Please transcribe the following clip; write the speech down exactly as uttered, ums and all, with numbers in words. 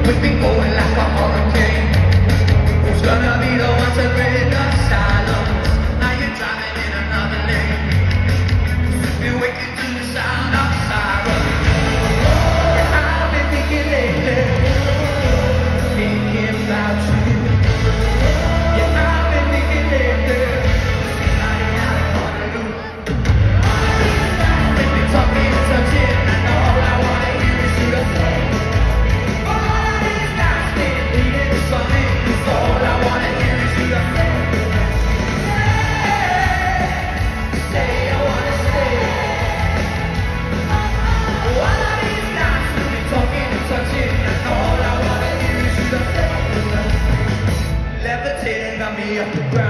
We've been going like a hurricane. Who's gonna be the one to break the silence? Now you're driving in another lane. You're waking to the sound of sirens. Yeah, I've been thinking lately, thinking about you. Yeah, I've been thinking lately, I ain't gonna lose. We've been talking and touching, and all I wanna hear is you to say. All these nights been leading to something, 'cause all I wanna hear is you to say. Say, I wanna stay. All of these nights we've been talking and touching, and all I wanna hear is you to say. Levitating got me up the ground.